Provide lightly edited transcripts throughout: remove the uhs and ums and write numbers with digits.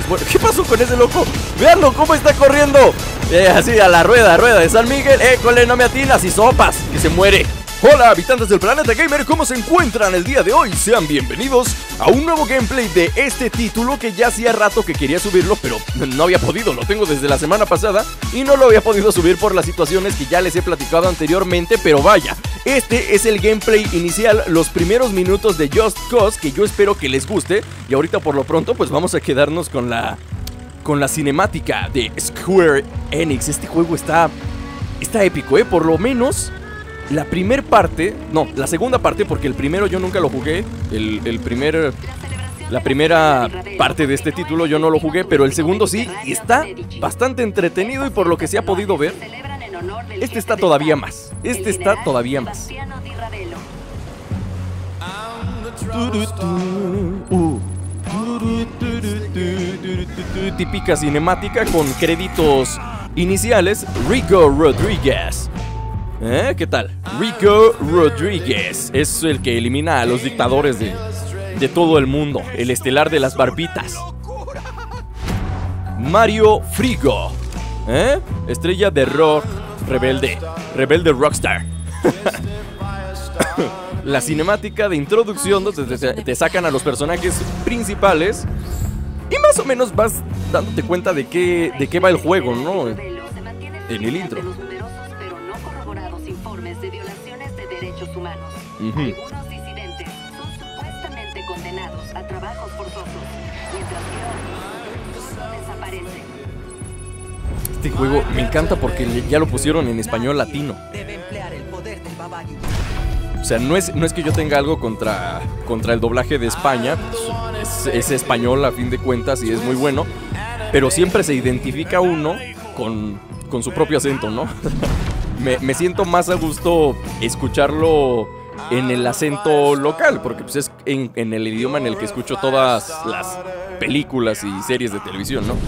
Bueno, ¿qué pasó con ese loco? ¡Veanlo cómo está corriendo! Así, a la rueda de San Miguel. ¡Cole, no me atinas! Y sopas, que se muere. Hola habitantes del planeta gamer, ¿cómo se encuentran el día de hoy? Sean bienvenidos a un nuevo gameplay de este título que ya hacía rato que quería subirlo, pero no había podido. Lo tengo desde la semana pasada y no lo había podido subir por las situaciones que ya les he platicado anteriormente, pero vaya, este es el gameplay inicial, los primeros minutos de Just Cause, que yo espero que les guste. Y ahorita por lo pronto pues vamos a quedarnos con la cinemática de Square Enix. Este juego está épico, por lo menos la primera parte, no, la segunda parte, porque el primero yo nunca lo jugué. La primera parte de este título yo no lo jugué, pero el segundo sí, y está bastante entretenido. Y por lo que se ha podido ver, este está todavía más. Típica cinemática con créditos iniciales. Rico Rodríguez. ¿Qué tal? Rico Rodríguez es el que elimina a los dictadores de todo el mundo, el estelar de las barbitas. Mario Frigo, estrella de rock, rebelde rockstar. La cinemática de introducción, donde te sacan a los personajes principales y más o menos vas dándote cuenta de qué va el juego, ¿no? En el intro. Algunos disidentes son supuestamente condenados a trabajos forzosos, mientras que otros desaparecen. Este juego me encanta porque ya lo pusieron en español latino. O sea, no es que yo tenga algo contra el doblaje de España. Es español a fin de cuentas y es muy bueno, pero siempre se identifica uno con su propio acento, ¿no? Me siento más a gusto escucharlo en el acento local, porque pues es en el idioma en el que escucho todas las películas y series de televisión, ¿no?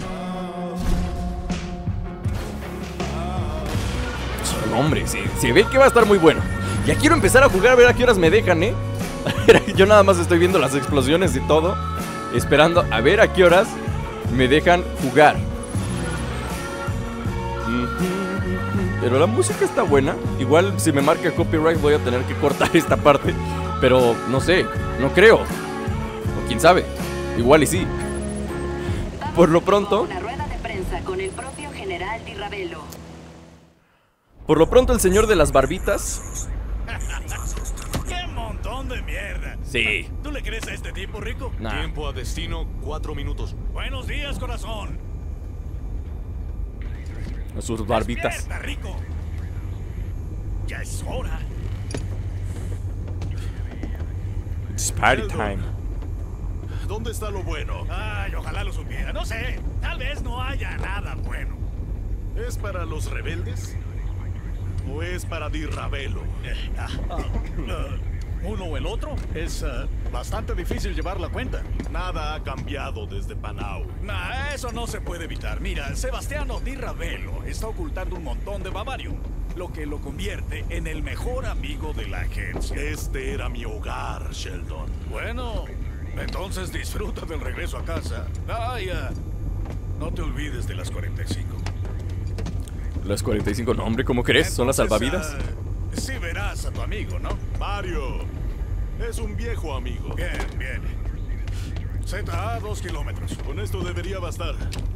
Hombre, se ve que va a estar muy bueno. Ya quiero empezar a jugar, a ver a qué horas me dejan, Yo nada más estoy viendo las explosiones y todo, esperando a ver a qué horas me dejan jugar. Pero la música está buena. Igual si me marca copyright voy a tener que cortar esta parte, pero no sé, no creo. O quién sabe, igual y sí. Por lo pronto, una rueda de prensa con el propio general Di Ravelo. Por lo pronto el señor de las barbitas. ¡Qué montón de mierda! Sí. ¿Tú le crees a este tipo, Rico? Nah. Tiempo a destino, 4 minutos. Buenos días, corazón. A sus barbitas. ¡Despierta, Rico! Ya es hora. It's party time. ¿Dónde está lo bueno? Ay, ojalá lo supiera. No sé, tal vez no haya nada bueno. ¿Es para los rebeldes? ¿O es para Di Ravelo? Uno o el otro. Es bastante difícil llevar la cuenta. Nada ha cambiado desde Panau. Nah, eso no se puede evitar. Mira, Sebastiano Di Ravelo está ocultando un montón de bavario, lo que lo convierte en el mejor amigo de la agencia. Este era mi hogar, Sheldon. Bueno, entonces disfruta del regreso a casa. Ay, no te olvides de las 45. Las 45, no, hombre, ¿cómo crees? ¿Son las salvavidas? Sí verás a tu amigo, ¿no? Mario, es un viejo amigo. Bien, bien. ZA 2 kilómetros. Con esto debería bastar.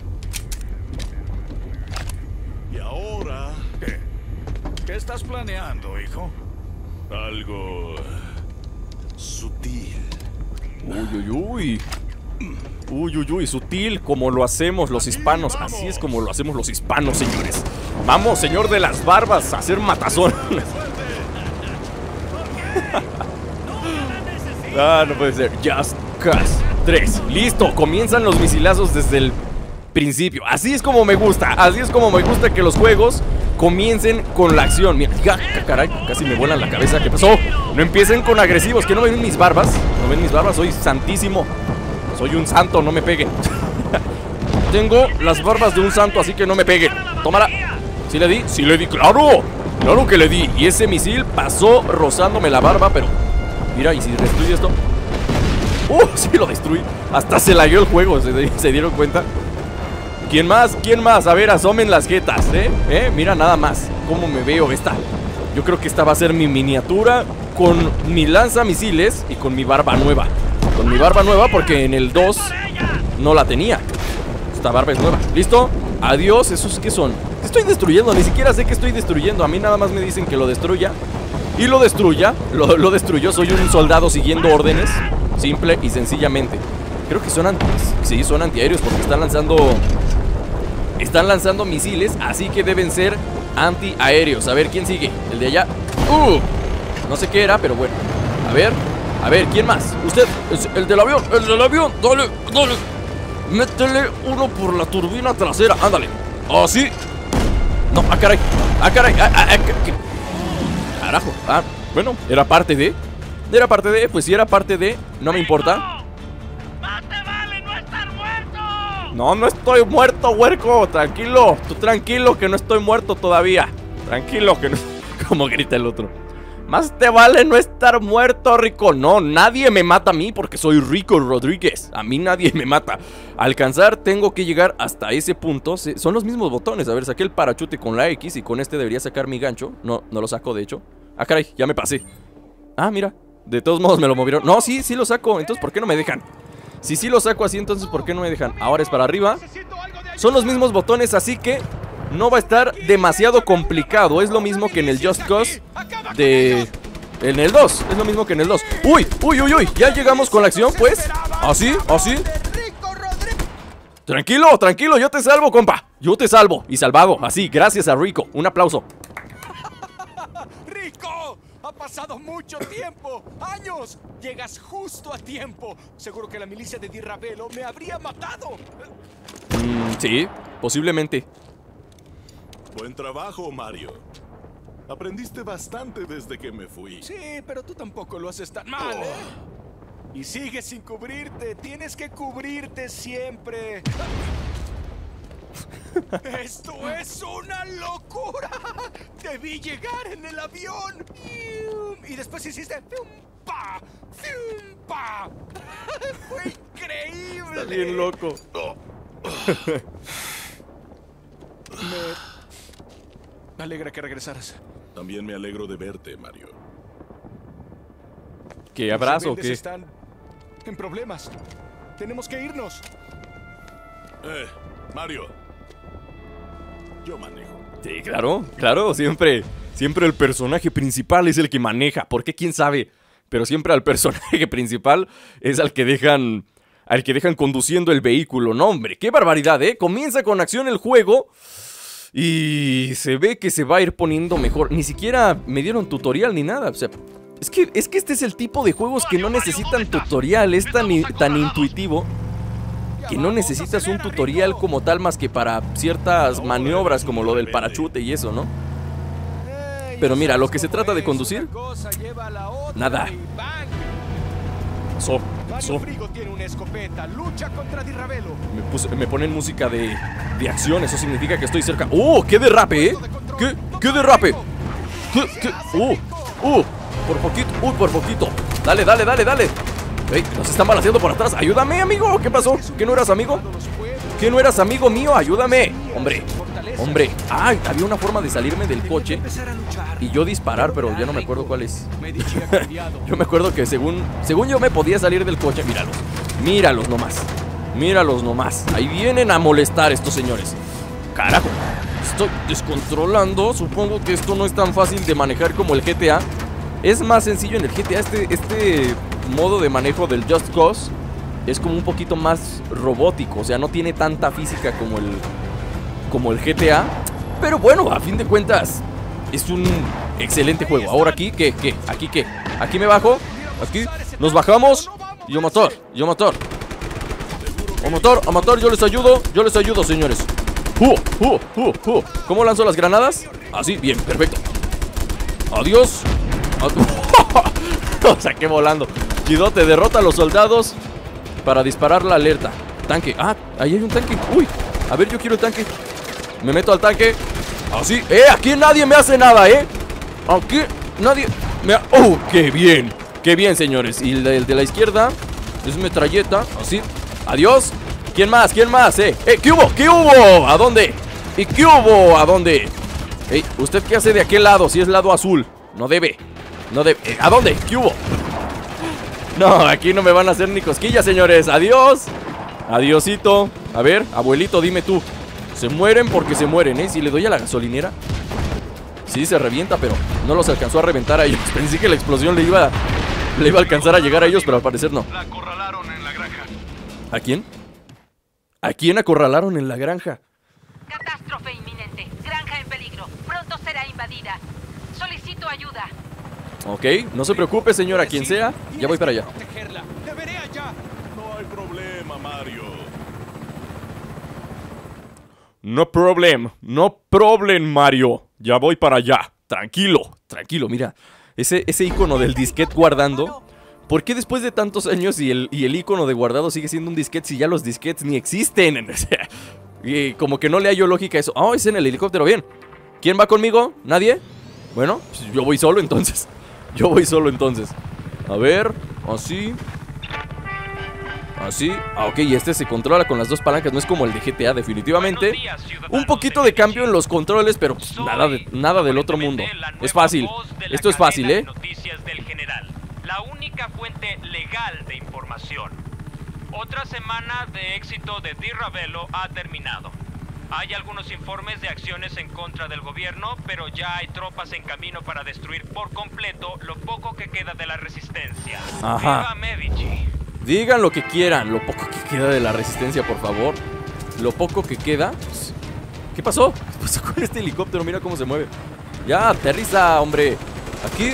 Y ahora... ¿Qué? ¿Qué estás planeando, hijo? algo... sutil. Uy, uy, uy. Uy, uy, uy, sutil como lo hacemos los hispanos. Así es como lo hacemos los hispanos, señores. Vamos, señor de las barbas, a hacer matazón. Ah, no puede ser. Just Cause 3. Listo, comienzan los misilazos desde el principio. Así es como me gusta. Así es como me gusta que los juegos comiencen con la acción. Mira, caray, casi me vuelan la cabeza. ¿Qué pasó? No empiecen con agresivos. ¿Que no ven mis barbas? ¿No ven mis barbas? Soy santísimo. Soy un santo, no me peguen. Tengo las barbas de un santo, así que no me peguen. Tómala. ¿Sí le di? Sí le di, claro. Claro que le di. Y ese misil pasó rozándome la barba, pero... Mira, ¿y si destruye esto? Sí lo destruí. Hasta se lagueó el juego, ¿se dieron cuenta? ¿Quién más? ¿Quién más? A ver, asomen las jetas, mira nada más cómo me veo esta. Yo creo que esta va a ser mi miniatura con mi lanzamisiles y con mi barba nueva. Con mi barba nueva porque en el 2 no la tenía. Esta barba es nueva. ¿Listo? Adiós. ¿Esos qué son? ¿Qué estoy destruyendo? Ni siquiera sé qué estoy destruyendo. A mí nada más me dicen que lo destruya. Y lo destruya. Lo destruyó. Soy un soldado siguiendo órdenes. Simple y sencillamente. Creo que son sí, son antiaéreos porque están lanzando misiles. Así que deben ser antiaéreos. A ver, ¿quién sigue? El de allá. No sé qué era, pero bueno. A ver, ¿quién más? Usted, el del avión, dale. Métele uno por la turbina trasera, ándale. Así. No, caray. Carajo. Bueno, era parte de. Pues si era parte de, no me importa. ¡Más te vale no estar muerto! No estoy muerto, huerco. Tranquilo, tú tranquilo que no estoy muerto todavía. Tranquilo que no. Como grita el otro. Más te vale no estar muerto, Rico. No, nadie me mata a mí porque soy Rico Rodríguez. A mí nadie me mata. Alcanzar, tengo que llegar hasta ese punto. Son los mismos botones. A ver, saqué el parachute con la X y con este debería sacar mi gancho. No lo saco, de hecho. Caray, ya me pasé. Mira, de todos modos me lo movieron. No, sí lo saco. Entonces, ¿por qué no me dejan? Si lo saco así, entonces, ¿por qué no me dejan? Ahora es para arriba. Son los mismos botones, así que no va a estar demasiado complicado. Es lo mismo que en el Just Cause en el 2, es lo mismo que en el 2. Uy, ya llegamos con la acción, pues. Así. Tranquilo, yo te salvo, compa. Yo te salvo, y salvado, así, gracias a Rico. Un aplauso. ¡Rico! Ha pasado mucho tiempo, años. Llegas justo a tiempo. Seguro que la milicia de Di Ravelo me habría matado. Sí, posiblemente. Buen trabajo, Mario. Aprendiste bastante desde que me fui. Sí, pero tú tampoco lo haces tan mal, Y sigues sin cubrirte. Tienes que cubrirte siempre. ¡Esto es una locura! Te vi llegar en el avión y después hiciste ¡fiumpa! ¡fiumpa! ¡Fue increíble! Está bien loco. Me alegra que regresaras. También me alegro de verte, Mario. ¿Qué abrazo o qué? qué? Están en problemas. Tenemos que irnos. Mario. Yo manejo. Sí, claro, siempre el personaje principal es el que maneja. ¿Por qué? ¿Quién sabe? Pero siempre al personaje principal es al que dejan conduciendo el vehículo. No, hombre, qué barbaridad, Comienza con acción el juego y se ve que se va a ir poniendo mejor. Ni siquiera me dieron tutorial ni nada. O sea, es que este es el tipo de juegos que no necesitan tutorial. Es tan intuitivo que no necesitas un tutorial como tal más que para ciertas maniobras como lo del parachute y eso, ¿no? Pero mira, lo que se trata de conducir, nada. Frigo tiene una escopeta, lucha contra Di Ravelo. Me ponen música de acción, eso significa que estoy cerca. ¡Qué derrape, ¿Qué derrape? Por poquito. Dale. Nos están balanceando por atrás. Ayúdame, amigo. ¿Qué pasó? ¿Que no eras amigo? ¿Que no eras amigo mío? Ayúdame. Hombre. Ay, había una forma de salirme del coche y yo disparar, pero ya no me acuerdo cuál es. Yo me acuerdo que según yo me podía salir del coche. Míralos nomás. Ahí vienen a molestar estos señores. Carajo, estoy descontrolando. Supongo que esto no es tan fácil de manejar como el GTA. Es más sencillo en el GTA. Este modo de manejo del Just Cause es como un poquito más robótico. O sea, no tiene tanta física como el GTA. Pero bueno, a fin de cuentas es un excelente juego. Ahora aquí, ¿qué? ¿Aquí qué? Aquí me bajo. Aquí nos bajamos. Yo motor. A motor, yo les ayudo, señores. ¿Cómo lanzo las granadas? Así, bien, perfecto. Adiós. Lo saqué volando. Chidote, derrota a los soldados para disparar la alerta. Tanque, ahí hay un tanque. Uy, a ver, yo quiero el tanque. Me meto al tanque. Así, aquí nadie me hace nada, Aquí nadie me qué bien, señores. Y el de la izquierda es metralleta. Así, Adiós. ¿Quién más? ¿Quién más? ¿Qué hubo? ¿Qué hubo? ¿A dónde? ¿Y qué hubo? ¿A dónde? ¿Usted qué hace de aquel lado? Si es lado azul. No debe. No debe. ¿A dónde? ¿Qué hubo? No, aquí no me van a hacer ni cosquillas, señores. Adiós. Adiosito. A ver, abuelito, dime tú. Se mueren porque se mueren, ¿eh? Si le doy a la gasolinera. Sí, se revienta, pero no los alcanzó a reventar a ellos. Pensé que la explosión le iba a alcanzar a llegar a ellos, pero al parecer no. La acorralaron en la granja. ¿A quién? ¿A quién acorralaron en la granja? Catástrofe inminente. Granja en peligro. Pronto será invadida. Solicito ayuda. Ok, no se preocupe, señora, quien sea. Ya voy para allá. No hay problema, Mario. No problem, Mario. Ya voy para allá. Tranquilo, tranquilo, mira. Ese icono del disquete guardando. ¿Por qué después de tantos años y el icono de guardado sigue siendo un disquete si ya los disquetes ni existen? Y como que no le hallo lógica a eso. Ah, es en el helicóptero, bien. ¿Quién va conmigo? ¿Nadie? Bueno, pues yo voy solo entonces. Yo voy solo entonces. A ver, así. Así, ok, este se controla con las dos palancas. No es como el de GTA, definitivamente. Un poquito de cambio en los controles, pero pues, nada del otro mundo. Es fácil, esto es fácil, ¿eh? Noticias del general, la única fuente legal de información. Otra semana de éxito de Di Ravello ha terminado. Hay algunos informes de acciones en contra del gobierno, pero ya hay tropas en camino para destruir por completo lo poco que queda de la resistencia. Ajá. ¡Viva Medici! Digan lo que quieran, lo poco que queda de la resistencia, por favor. Lo poco que queda. ¿Qué pasó? ¿Qué pasó con este helicóptero? Mira cómo se mueve. Ya, aterriza, hombre. Aquí.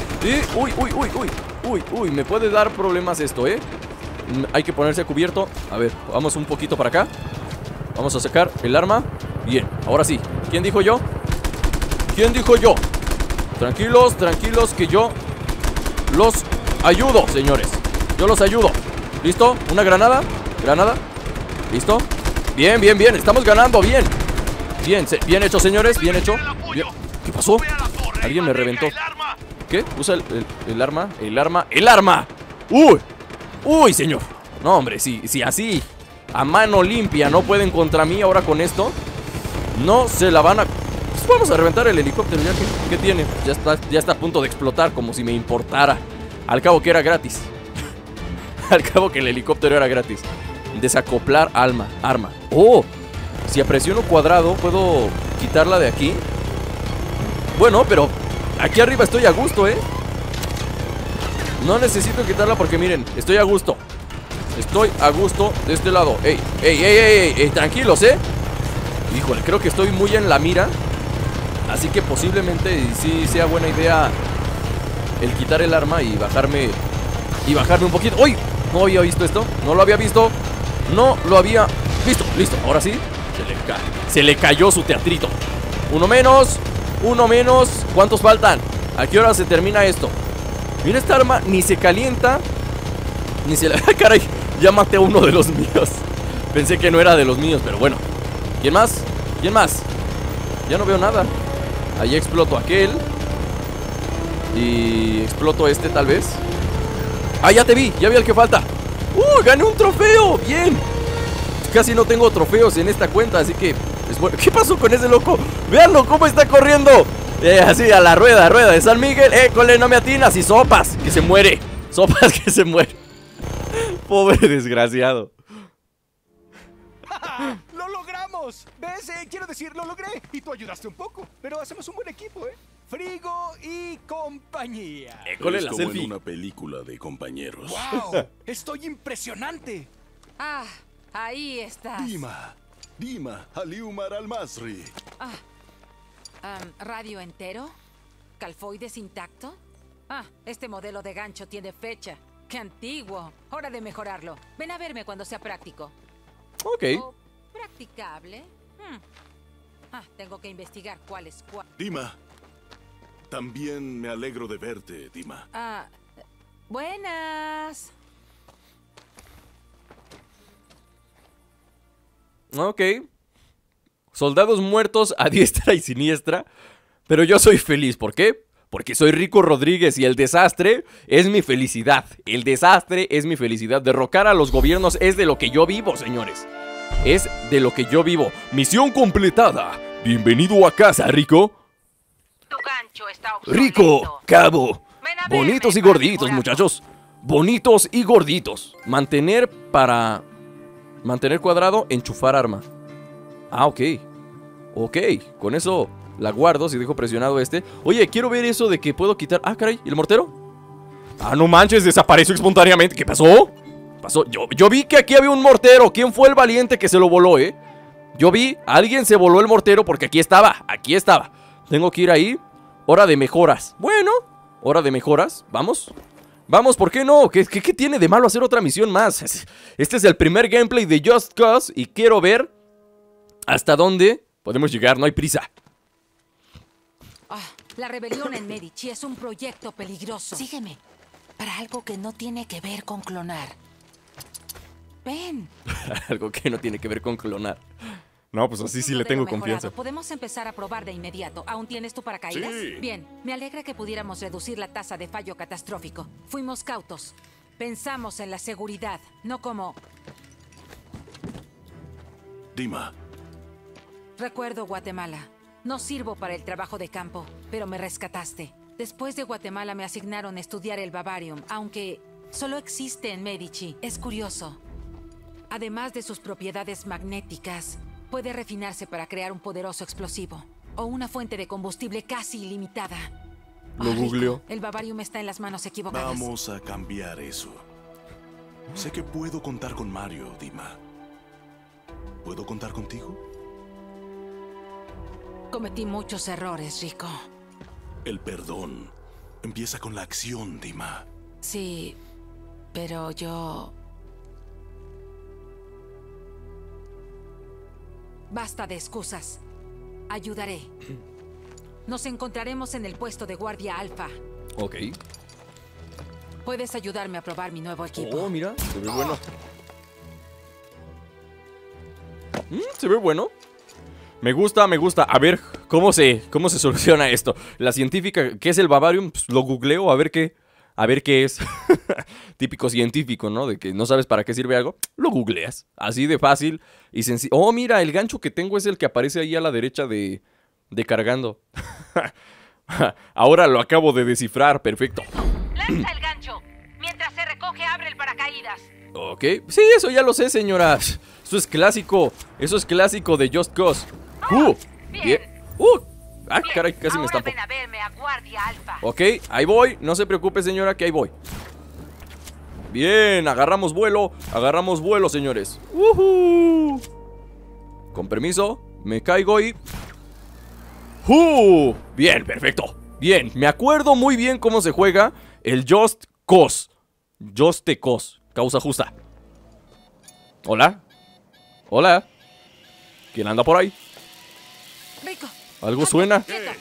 Y... Uy, me puede dar problemas esto, ¿eh? Hay que ponerse a cubierto. A ver, vamos un poquito para acá. Vamos a sacar el arma. Bien, ahora sí. ¿Quién dijo yo? ¿Quién dijo yo? Tranquilos, tranquilos, que yo los ayudo, señores. Yo los ayudo. ¿Listo? ¿Una granada? ¿Granada? ¿Listo? Bien, bien, bien. Estamos ganando, bien. Bien hecho, señores, bien hecho. Bien. ¿Qué pasó? Alguien me reventó. ¿Qué? Usa el arma. ¡El arma! ¡Uy, señor! No, hombre, si así a mano limpia no pueden contra mí ahora con esto, no se la van a... Pues vamos a reventar el helicóptero ya. ¿Qué tiene? Ya está a punto de explotar, como si me importara. Al cabo que era gratis. Al cabo que el helicóptero era gratis. Desacoplar arma. ¡Oh! Si presiono cuadrado, ¿puedo quitarla de aquí? Bueno, pero aquí arriba estoy a gusto, ¿eh? No necesito quitarla porque miren, estoy a gusto. Estoy a gusto de este lado. ¡Ey! Tranquilos, ¿eh? Híjole, creo que estoy muy en la mira. Así que posiblemente sí sea buena idea el quitar el arma y bajarme un poquito. ¡Uy! No había visto esto. No lo había visto. No lo había visto. Listo, ahora sí. Se le cayó su teatrito. Uno menos. ¿Cuántos faltan? ¿A qué hora se termina esto? Mira, esta arma ni se calienta, ni se la... ¡Caray! Ya maté a uno de los míos. Pensé que no era de los míos, pero bueno. ¿Quién más? Ya no veo nada. Ahí exploto aquel. Y exploto este tal vez. ¡Ah, ya te vi! Ya vi al que falta. ¡Gané un trofeo! ¡Bien! Casi no tengo trofeos en esta cuenta, así que es bueno. ¿Qué pasó con ese loco? ¡Véanlo cómo está corriendo! Así, a la rueda de San Miguel. Cole, no me atinas. Y sopas, que se muere. Pobre desgraciado. ¡Lo logramos! ¿Ves? Quiero decir, lo logré. Y tú ayudaste un poco. Pero hacemos un buen equipo, ¿eh? Frigo y compañía. Cole, Es la como selfie. en una película de compañeros. ¡Wow! ¡Estoy impresionante! Ah, ahí estás. Dima, Aliumar Al-Masri. ¿Radio entero? ¿Calfoides intacto? Este modelo de gancho tiene fecha. ¡Qué antiguo! Hora de mejorarlo. Ven a verme cuando sea práctico. Ok. ¿O practicable? Tengo que investigar cuál es cuál. Dima, también me alegro de verte, Dima. Buenas. Ok. Soldados muertos a diestra y siniestra. Pero yo soy feliz, ¿por qué? Porque soy Rico Rodríguez y el desastre es mi felicidad. El desastre es mi felicidad. Derrocar a los gobiernos es de lo que yo vivo, señores. Es de lo que yo vivo. Misión completada. Bienvenido a casa, Rico. Tu gancho está obsoleto. Rico, cabo. Ven a verme Bonitos y para gorditos, mejorarlo. muchachos. Bonitos y gorditos. Mantener cuadrado, enchufar arma. Ah, ok. Ok, con eso la guardo si dejo presionado este. Oye, quiero ver eso de que puedo quitar... Ah, caray, ¿y el mortero? Ah, no manches, desapareció espontáneamente. ¿Qué pasó? Yo vi que aquí había un mortero. ¿Quién fue el valiente que se lo voló, Yo vi, alguien se voló el mortero porque aquí estaba. Tengo que ir ahí. Hora de mejoras. Bueno, hora de mejoras. Vamos. Vamos, ¿por qué no? ¿Qué tiene de malo hacer otra misión más? Este es el primer gameplay de Just Cause y quiero ver hasta dónde podemos llegar. No hay prisa. La rebelión en Medici es un proyecto peligroso. Sígueme. Para algo que no tiene que ver con clonar. Ven. Algo que no tiene que ver con clonar. No, pues así sí le tengo confianza. Podemos empezar a probar de inmediato. ¿Aún tienes tu paracaídas? Sí. Bien, me alegra que pudiéramos reducir la tasa de fallo catastrófico. Fuimos cautos. Pensamos en la seguridad, no como... Dima, Recuerdo Guatemala. No sirvo para el trabajo de campo, pero me rescataste. Después de Guatemala me asignaron a estudiar el Bavarium, aunque solo existe en Medici. Es curioso. Además de sus propiedades magnéticas, puede refinarse para crear un poderoso explosivo o una fuente de combustible casi ilimitada. Lo Rico, googleó. el Bavarium está en las manos equivocadas. vamos a cambiar eso. Sé que puedo contar con Mario, Dima. ¿Puedo contar contigo? Cometí muchos errores, Rico. El perdón empieza con la acción, Dima. Sí, pero yo... Basta de excusas. Ayudaré. Nos encontraremos en el puesto de guardia alfa. Ok. Puedes ayudarme a probar mi nuevo equipo. Oh, mira, se ve bueno. Se ve bueno. Me gusta. A ver, ¿cómo se soluciona esto? La científica, ¿qué es el Bavarium? Pues lo googleo a ver qué es. Típico científico, ¿no? De que no sabes para qué sirve algo. Lo googleas. Así de fácil y sencillo. Oh, mira, el gancho que tengo es el que aparece ahí a la derecha de cargando. Ahora lo acabo de descifrar. Perfecto. ¡Lanza el gancho! Mientras se recoge, abre el paracaídas. Ok. Sí, eso ya lo sé, señora. Eso es clásico. Eso es clásico de Just Cause. Bien. Ah, caray, casi me estampo. Ven a verme a guardia alfa. Ok, ahí voy. No se preocupe, señora, que ahí voy. Bien, agarramos vuelo, señores. Con permiso, me caigo y... Bien, perfecto. Bien, me acuerdo muy bien cómo se juega el Just Cause. Just Cause, causa justa. Hola. Hola. ¿Quién anda por ahí? Rico. ¿Algo suena? ¡Quieto!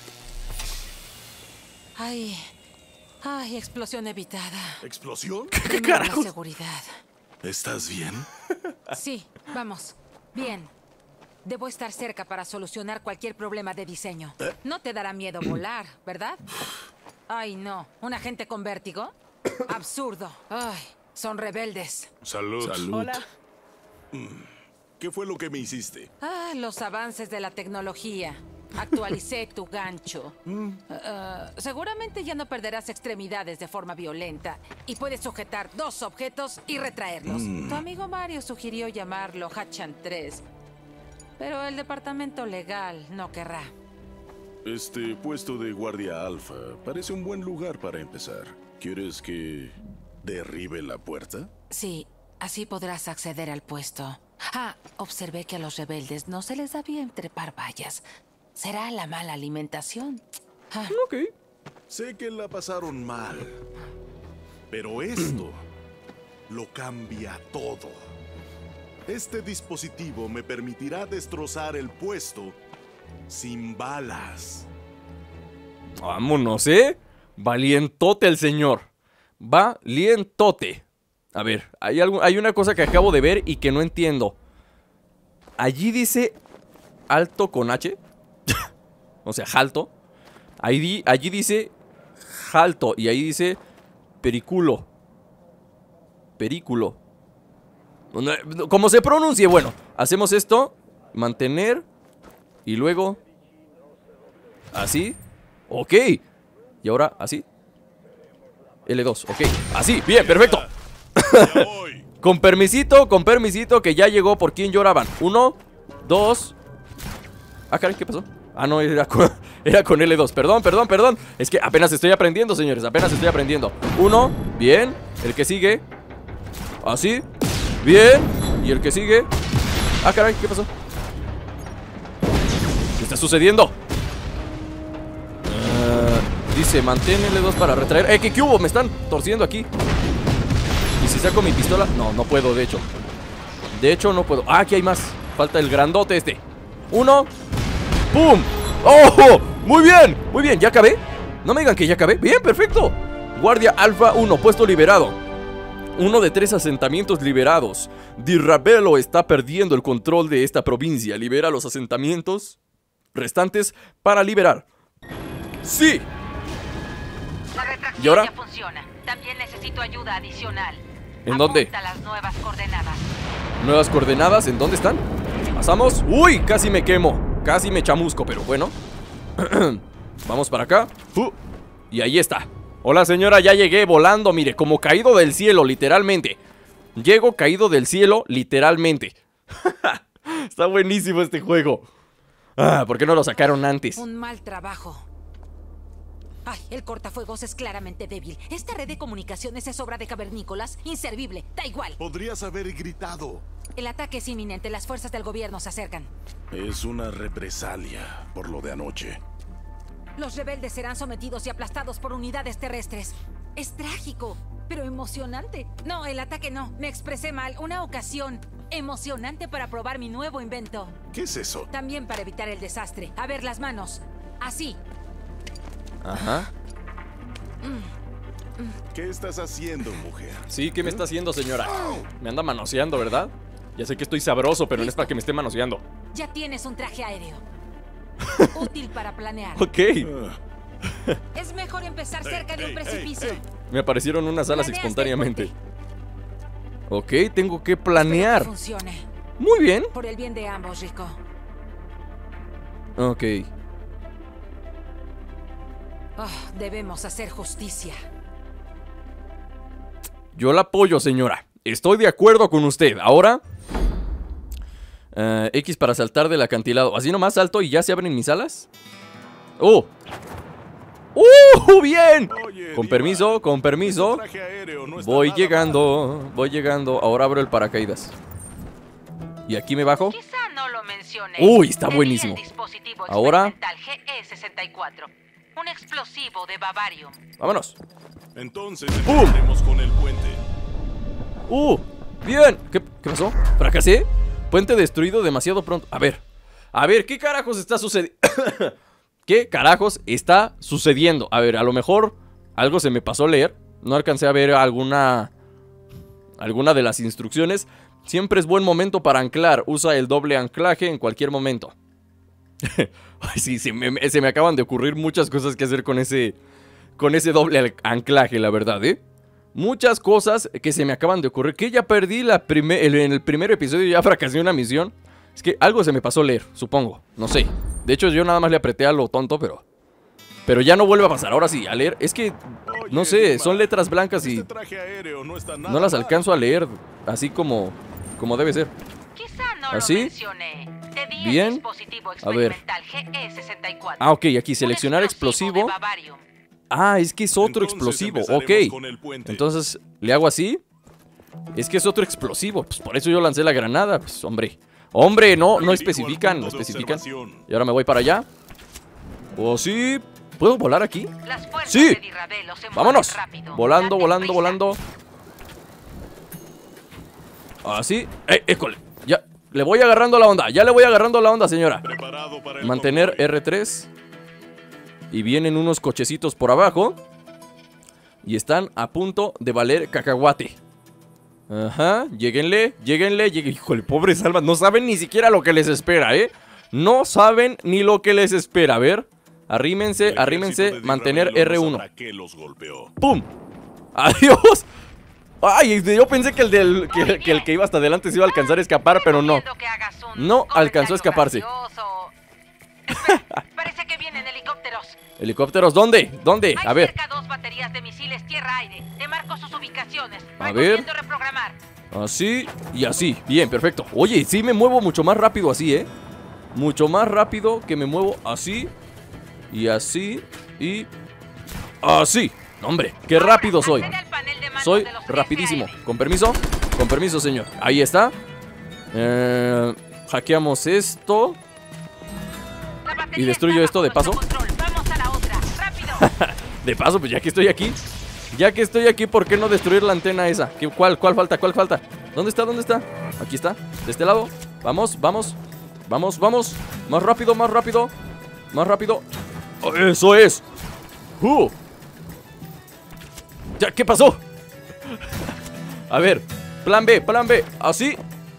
Ay, explosión evitada. ¿Explosión? Primero la seguridad. ¿Estás bien? Sí, vamos. Bien. Debo estar cerca para solucionar cualquier problema de diseño. No te dará miedo volar, ¿verdad? Ay, no. ¿Un agente con vértigo? Absurdo. Ay, son rebeldes. Salud. Hola. ¿Qué fue lo que me hiciste? Los avances de la tecnología. Actualicé tu gancho. Seguramente ya no perderás extremidades de forma violenta y puedes sujetar 2 objetos y retraerlos. Tu amigo Mario sugirió llamarlo Hatchan 3, pero el departamento legal no querrá. Este puesto de guardia alfa parece un buen lugar para empezar. ¿Quieres que derribe la puerta? Sí, así podrás acceder al puesto. Observé que a los rebeldes no se les da bien trepar vallas. ¿Será la mala alimentación? Ok. Sé que la pasaron mal, pero esto lo cambia todo. Este dispositivo me permitirá destrozar el puesto sin balas. Vámonos, valientote el señor. Valientote. A ver, hay una cosa que acabo de ver y que no entiendo. Allí dice alto con H. O sea, alto. Allí dice Salto. Y ahí dice Periculo. Perículo. Como se pronuncie, bueno. Hacemos esto. Mantener. Y luego así. Ok. Y ahora así. L2, ok. Así, bien, perfecto. Con permisito, que ya llegó por quien lloraban. 1, 2. Ah, caray, ¿qué pasó? Ah, no, era con L2. Perdón. Es que apenas estoy aprendiendo, señores. Apenas estoy aprendiendo. 1, bien. El que sigue. Así. Bien. Y el que sigue. Ah, caray, ¿qué pasó? ¿Qué está sucediendo? Dice, mantén L2 para retraer. ¿Qué hubo? Me están torciendo aquí. ¿Y si saco mi pistola? No puedo, de hecho. No puedo. Ah, aquí hay más. Falta el grandote este. 1. ¡Pum! ¡Oh! Muy bien, ¿ya acabé? No me digan que ya acabé. Bien, perfecto. Guardia Alfa 1, puesto liberado. 1 de 3 asentamientos liberados. Dirra Velo está perdiendo el control de esta provincia. Libera los asentamientos restantes para liberar. ¡Sí! La retracción ¿Y ahora? ya funciona. También necesito ayuda adicional. ¿En dónde? Apunta las nuevas coordenadas. ¿Nuevas coordenadas? ¿En dónde están? ¿Pasamos? ¡Uy! Casi me quemo. Casi me chamusco, pero bueno. Vamos para acá. Y ahí está. Hola, señora, ya llegué volando, mire, como caído del cielo, literalmente. Llego caído del cielo, literalmente. Está buenísimo este juego. ¿Por qué no lo sacaron antes? Un mal trabajo. Ay, el cortafuegos es claramente débil. Esta red de comunicaciones es obra de cavernícolas. Inservible, da igual. Podrías haber gritado. El ataque es inminente, las fuerzas del gobierno se acercan. Es una represalia por lo de anoche. Los rebeldes serán sometidos y aplastados por unidades terrestres. Es trágico, pero emocionante. No, el ataque no, me expresé mal. Una ocasión emocionante para probar mi nuevo invento. ¿Qué es eso? También para evitar el desastre. A ver las manos. Así. Ajá. ¿Qué estás haciendo, mujer? Sí, ¿qué me está haciendo, señora? Me anda manoseando, ¿verdad? Ya sé que estoy sabroso, pero no es para que me esté manoseando. Ya tienes un traje aéreo. Útil para planear. Ok. Es mejor empezar cerca de un precipicio. Me aparecieron unas alas Planeas espontáneamente. del Ok, tengo que Espero que planear. funcione. Muy bien. Por el bien de ambos, Rico. Ok. Debemos hacer justicia. Yo la apoyo, señora. Estoy de acuerdo con usted. Ahora X para saltar del acantilado. Así nomás salto y ya se abren mis alas. ¡Oh! ¡Bien! Oye, Con diva, permiso, con permiso. ese traje aéreo no está Voy nada llegando, voy llegando. Ahora abro el paracaídas. Y aquí me bajo. Quizá no lo mencioné. Uy, está Tenía buenísimo. el dispositivo Ahora. experimental GE-64. Un explosivo de Bavarium. Vámonos. mal. Entonces ¡Pum! empezaremos con el puente. Bien. ¿Qué pasó? ¿Fracasé? Puente destruido demasiado pronto. A ver, ¿qué carajos está sucediendo? ¿Qué carajos está sucediendo? A ver, a lo mejor algo se me pasó a leer. No alcancé a ver alguna de las instrucciones. Siempre es buen momento para anclar. Usa el doble anclaje en cualquier momento. Ay, sí, se me acaban de ocurrir muchas cosas que hacer con ese doble anclaje, la verdad, ¿eh? Muchas cosas que se me acaban de ocurrir. Que ya perdí en el primer episodio, ya fracasé una misión. Es que algo se me pasó a leer, supongo. No sé. De hecho, yo nada más le apreté a lo tonto, pero ya no vuelve a pasar. Ahora sí, a leer. Es que, no Oye, sé, diva, son letras blancas y este traje aéreo no está nada no las mal. alcanzo a leer así como debe ser. Quizá no ¿Así? lo mencioné. Te di Bien. el dispositivo A ver. experimental GE-64. Ah, ok, aquí Un seleccionar de explosivo. Bavarium. Ah, es que es otro Entonces explosivo, empezaremos ok. con el puente. Entonces, ¿le hago así? Es que es otro explosivo, pues por eso yo lancé la granada, pues hombre. Hombre, no Dirijo al especifican, no punto de especifican. observación. Y ahora me voy para allá. ¿O sí? ¿Puedo volar aquí? Las fuerzas Sí. de Dirravelo se mueven ¡Vámonos! rápido. Volando, Date volando, prisa. volando. Así. École. Ya, le voy agarrando la onda, ya le voy agarrando la onda, señora. Preparado para el Mantener convoy. R3. Y vienen unos cochecitos por abajo. Y están a punto de valer cacahuate. Ajá, lléguenle. Híjole, pobres almas, no saben ni siquiera lo que les espera, ¿eh? No saben ni lo que les espera. A ver, Arrímense, El arrímense, ejército de mantener Dirravelo no R1. sabrá qué los golpeó. ¡Pum! ¡Adiós! Ay, yo pensé que el que iba hasta adelante se iba a alcanzar a escapar, pero no. No alcanzó a escaparse. Parece que vienen helicópteros. ¿Helicópteros? ¿Dónde? ¿Dónde? A Hay ver. cerca 2 baterías de misiles tierra-aire. Te marco sus ubicaciones. A ver. Recomiendo reprogramar. Así y así. Bien, perfecto. Oye, sí me muevo mucho más rápido así, ¿eh? Mucho más rápido que me muevo así. Y así. Y así. No, hombre, qué rápido soy. Accede al panel de mando Soy de los rapidísimo. SAM. Con permiso. Con permiso, señor. Ahí está. Hackeamos esto. La batería Y destruyo está esto de bajo paso. nuestro control. Vamos a la otra. ¡Rápido! De paso, pues ya que estoy aquí. Ya que estoy aquí, ¿por qué no destruir la antena esa? ¿Cuál falta? ¿Cuál falta? ¿Dónde está? ¿Dónde está? Aquí está. De este lado. Vamos, vamos. Vamos, vamos. Más rápido, más rápido. Más rápido. Oh, ¡eso es! Ya, ¿qué pasó? A ver. Plan B, plan B. Así.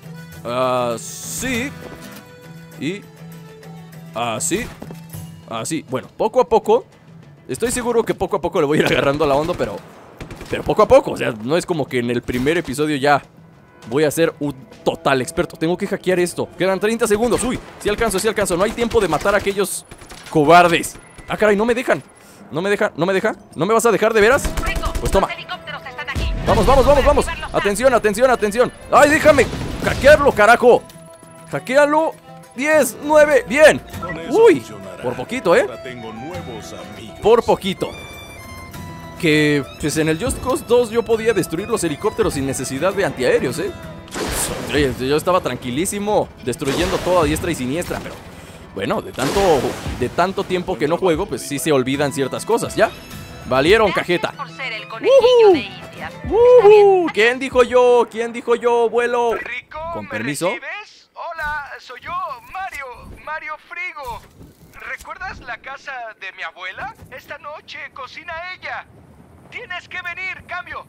Así. Y así. Así. Bueno, poco a poco. Estoy seguro que poco a poco le voy a ir agarrando la onda, pero poco a poco. O sea, no es como que en el primer episodio ya voy a ser un total experto. Tengo que hackear esto. Quedan 30 segundos. Uy, sí alcanzo, sí alcanzo. No hay tiempo de matar a aquellos cobardes. Ah, caray, no me dejan. No me deja, no me deja. ¿No me vas a dejar de veras? Pues toma. Los helicópteros están aquí. Vamos, vamos, vamos, vamos. Atención, atención, atención. Ay, déjame hackearlo, carajo. Hackealo. 10, 9, bien. Con eso Uy, funcionará. por poquito, ¿eh? Ahora tengo nuevos amigos. Por poquito. Que pues en el Just Cause 2 yo podía destruir los helicópteros sin necesidad de antiaéreos, ¿eh? Yo estaba tranquilísimo destruyendo todo a diestra y siniestra, pero bueno, de tanto tiempo que no juego, pues sí se olvidan ciertas cosas, ¿ya? Valieron cajeta. Por ser el conejillo de Indias. Está bien. ¿Quién dijo yo? ¿Quién dijo yo, vuelo? Rico, Con ¿me permiso. recibes? Hola, soy yo, Mario Frigo. ¿Recuerdas la casa de mi abuela? Esta noche cocina ella. Tienes que venir, cambio.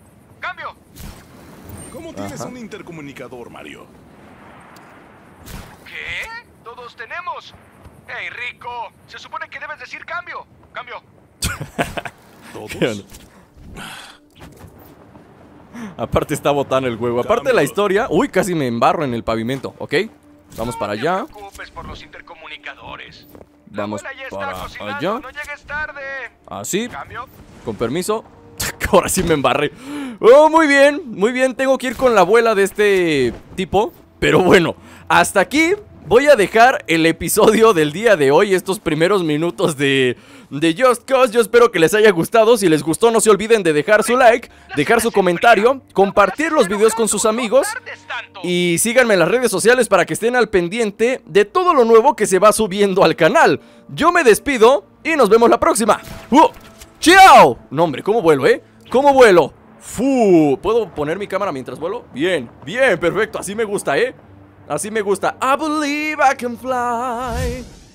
¿Cómo tienes Ajá. un intercomunicador, Mario? ¿Qué? Todos tenemos. Hey, Rico, se supone que debes decir cambio. ¿Todos? ¿Qué onda? Aparte está botando el huevo. Aparte de la historia. Uy, casi me embarro en el pavimento, ¿ok? Vamos para allá. No te preocupes por los intercomunicadores. Vamos La abuela ya para está cocinando, allá. no llegues tarde. Así, Cambio. con permiso. Ahora sí me embarré. Oh, muy bien, muy bien. Tengo que ir con la abuela de este tipo. Pero bueno, hasta aquí voy a dejar el episodio del día de hoy. Estos primeros minutos de Just Cause. Yo espero que les haya gustado. Si les gustó, no se olviden de dejar su like, dejar su comentario, compartir los videos con sus amigos. Y síganme en las redes sociales para que estén al pendiente de todo lo nuevo que se va subiendo al canal. Yo me despido y nos vemos la próxima. ¡Chao! No, hombre, ¿cómo vuelo, ¿Cómo vuelo? ¿Puedo poner mi cámara mientras vuelo? Bien, bien, perfecto, así me gusta, Así me gusta. I believe I can fly.